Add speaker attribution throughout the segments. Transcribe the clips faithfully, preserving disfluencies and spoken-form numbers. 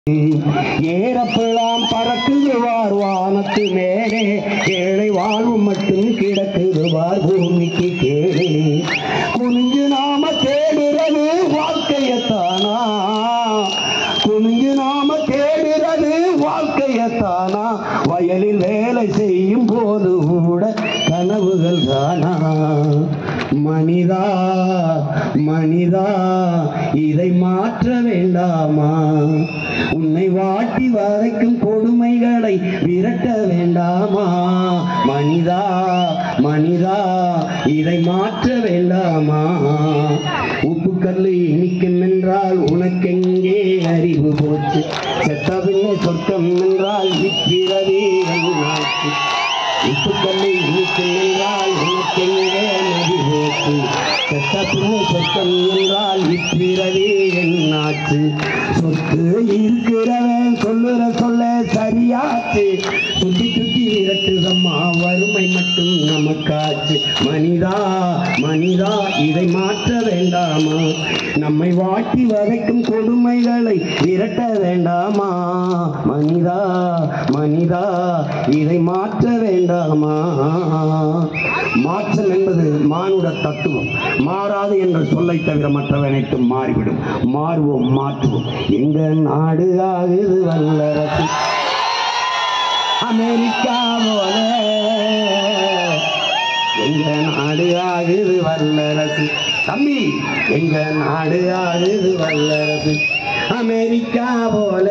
Speaker 1: ஏறப்பெல்லாம் பறக்குதுவார் வானத்து மேலே ஏழை வாழ்வு மட்டும் கிடக்குதுவார் பூமிக்கு கேளே குனிஞ்சு நாம தேடுறது வாழ்க்கையத்தானா குனிஞ்சு நாம தேடுறது வாழ்க்கையத்தானா வயலில் வேலை செய்யும் போது கூட கனவுகள் தானா மனிதா மனிதா இதை மாற்ற வேண்டாமா உன்னை வாட்டி வதைக்கும் கொடுமைகளை விரட்ட வேண்டாமா மனிதா மனிதா இதை மாற்ற வேண்டாமா உப்புக்கல்லு இனிக்கும் என்றால் உனக்கெங்கே அறிவு போச்சு செத்த பின்ன சொர்க்கம் என்றால் விற்கிறதே நாட்டு உப்புக்கல்லு இனிக்கும் என்றால் உனக்கெங்கே அறிவு போச்சு செத்த பின்ன சொர்க்கம் என்றால் விற்கிறதே என்னாச்சு சொத்து இருக்கிறவன் சொல்லுற சொல்ல சரியாச்சு சுத்தி சுத்தி விரட்டுதம்மா வறுமை மட்டும் நமக்காச்சு மனிதா மனிதா இதை மாற்ற வேண்டாமா நம்மை வாட்டி வதைக்கும் கொடுமைகளை விரட்ட வேண்டாமா மனிதா மனிதா இதை மாற்ற வேண்டாமா மாற்றம் என்பது மானுட தத்துவம் மாறாது என்ற சொல்லை தவிர மற்றவை அனைத்தும் மாறிவிடும் மாறுவோம் மாற்றுவோம் எங்க நாடு ஆகுது வல்லரசு அமெரிக்கா போல எங்க நாடு ஆகுது வல்லரசு தம்பி எங்க நாடு ஆகுது வல்லரசு அமெரிக்கா போல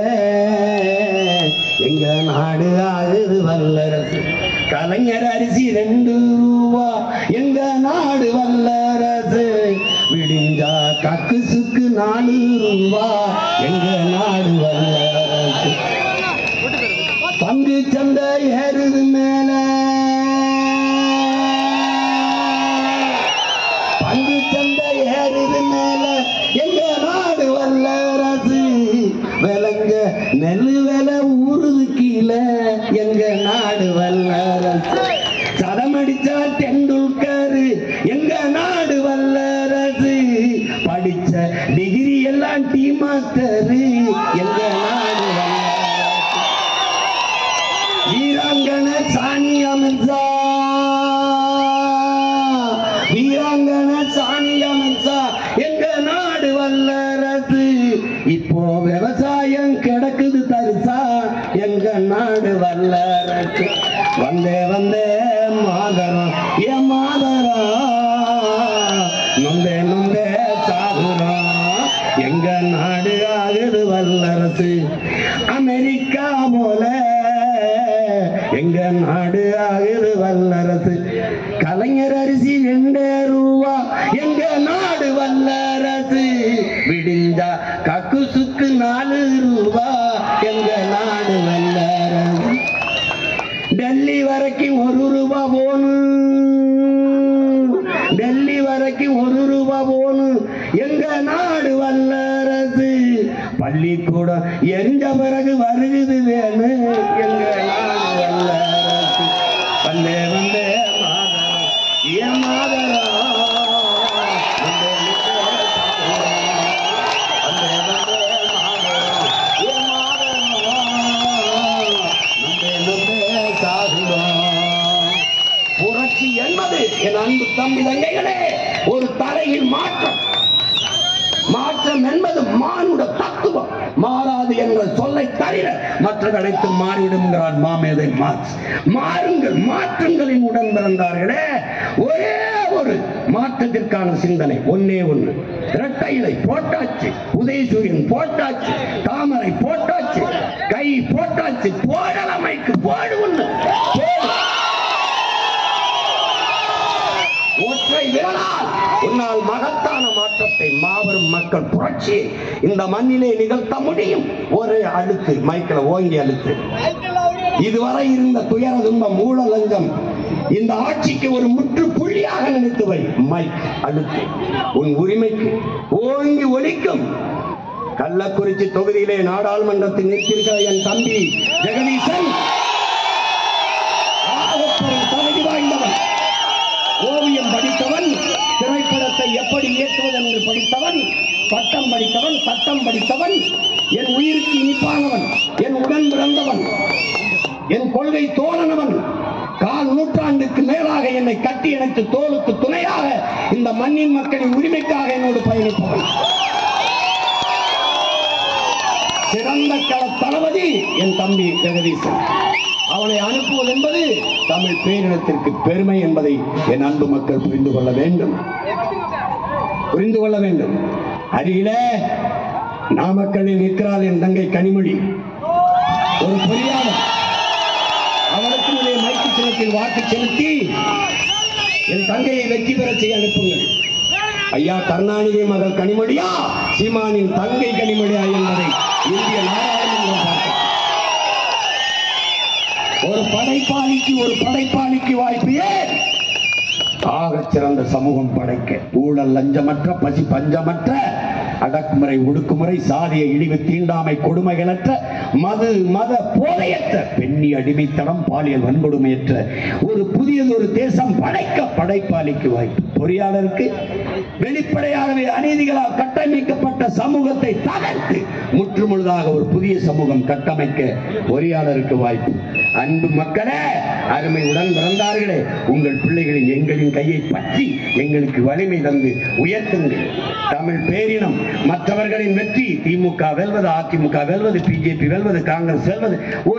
Speaker 1: எங்க நாடு ஆகுது வல்லரசு கலைஞர் அரிசி ரெண்டு ரூபா எங்க நாடு வல்லரசு விடிஞ்சா கக்கு சுக்கு நாலு ரூபா எங்க நாடு வல்லரசு பங்கு சந்தை ஏறுது மேல பங்கு சந்தை ஏறுது மேல எங்க நாடு வல்லரசு விலங்க நெல்லு விலை ஊறுது கீழே எங்க நாடு வல்லரசு சதமடிச்சா டெண்டுல்கர் எங்க நாடு வல்லரசு படிச்ச டிகிரி எல்லாம் டீ மாஸ்டர் எங்க நாடு வல்லரசு வீராங்கன சானியா மிர்சா வீராங்கன சானியா மிர்சா எங்க நாடு வல்லரசு இப்போ விவசாயம் கிடக்குது தரிசா எங்க நாடு வல்லரசு வந்தே வந்தே மாதரம் ஏ மாதரம் நொந்தே நொந்தே சாகுறோம் எங்க நாடு ஆகுது வல்லரசு அமெரிக்கா போல எங்க நாடு ஆகுது வல்லரசு கலைஞர் அரிசி ரெண்டே ரூபா எங்க நாடு வல்லரசு விடிஞ்சா கக்கு சுக்கு நாலு ரூபா எங்க நாடு வல்லரசு டெல்லி வரைக்கும் ஒரு ரூபா போனும் டெல்லி வரைக்கும் ஒரு ரூபா போனும் எங்க நாடு வல்லரசு பள்ளிக்கூடம் எரிஞ்ச பிறகு வருகுது வேணும் எங்க நாடு வல்லரசு வந்தே வந்தே மாதரம் ஏ மாதரம் புரட்சி என்பது என் அன்பு தம்பி தங்கைகளே ஒரு தலையில் மாற்றம் மாற்றம் என்பது மானுட தத்துவம் மாறாது என்ற சொல்லை தவிர மற்றது அனைத்தும் மாறிவிடும் என்கிறார் மாமேதை மார்க்ஸ் மாறுங்கள் மாற்றங்களின் உடன் பிறந்தார்களே ஒரே ஒரு மாற்றத்திற்கான சிந்தனை ஒன்னே ஒன்று இரட்டை இலை போட்டாச்சு உதயசூரியன் போட்டாச்சு தாமரை போட்டாச்சு கை போட்டாச்சு போடலமைக்கு போடு ஒன்று ஒற்றை விரலால் உன்னால் மகத்தான மாற்றத்தை மாபெரும் மக்கள் புரட்சியை இந்த மண்ணிலே நிகழ்த்த முடியும் ஒரு அழுத்து மைக்கில் ஓங்கி அழுத்து இதுவரை இருந்த துயர துன்பம் மூல லஞ்சம் இந்த ஆட்சிக்கு ஒரு முற்றுப்புள்ளியாக நினைத்து வை மைக் அழுத்து உன் உரிமைக்கு ஓங்கி ஒலிக்கும் கள்ளக்குறிச்சி தொகுதியிலே நாடாளுமன்றத்தில் நிற்கிற என் தம்பி ஜெகதீசன் தகுதி வாய்ந்தவன் ஓவியம் படித்தவன் திரைப்படத்தை எப்படி இயக்குவது என்று படித்தவன் பட்டம் படித்தவன் சட்டம் படித்தவன் என் உயிருக்கு இனிப்பானவன், என் உடன் பிறந்தவன், என் கொள்கை தோழனவன், கால் நூற்றாண்டுக்கு மேலாக என்னை கட்டி அணைத்து தோளுக்கு துணையாக இந்த மண்ணின் மக்களின் உரிமைக்காக என்னோடு பயணிப்பவன், சிறந்த கள தளபதி என் தம்பி ஜெகதீசன். அவனை அனுப்புவது என்பது தமிழ் பேரினத்திற்கு பெருமை என்பதை என் அன்பு மக்கள் புரிந்து கொள்ள வேண்டும், புரிந்து கொள்ள வேண்டும். அருகிலே நாமக்கல்லில் நிற்கிறாள் என் தங்கை கனிமொழி, ஒரு பொறியாளர். அவளுக்கு மைக்கு சின்னத்தில் வாக்கு செலுத்தி என் தங்கையை வெற்றி பெற செய்ய அனுப்புங்கள். ஐயா கருணாநிதி மகள் கனிமொழியா, சீமானின் தங்கை கனிமொழியா என்பதை இந்திய நாடாளுமன்றம் பார்க்க. ஒரு படைப்பாளிக்கு ஒரு படைப்பாளிக்கு வாய்ப்பு ஏன்? ஆக சிறந்த சமூகம் படைக்க, ஊழல் லஞ்சமற்ற, பசி பஞ்சமற்ற, அடக்குமுறை ஒடுக்குமுறை, சாதிய இழிவு தீண்டாமை கொடுமைகளற்ற, மது மத போதையற்ற, பெண்ணி அடிமைத்தனம் பாலியல் வன்கொடுமையற்ற ஒரு புதியதொரு தேசம் படைக்க படைப்பாளிக்கு வாய்ப்பு. பொறியாளருக்கு வெளிப்படையாகவே அநீதிகளால் கட்டமைக்கப்பட்ட சமூகத்தை தகர்த்து முற்றுமுழுதாக ஒரு புதிய சமூகம் கட்டமைக்க பொறியாளருக்கு வாய்ப்பு. அன்பு மக்களே, அருமை உடன் பிறந்தார்களே, உங்கள் பிள்ளைகளின் எங்களின் கையை பற்றி எங்களுக்கு வலிமை தந்து உயர்த்துங்கள். தமிழ் பேரினம் மற்றவர்களின் வெற்றி, திமுக வெல்வது, அதிமுக வெல்வது, பிஜேபி வெல்வது, காங்கிரஸ் வெல்வது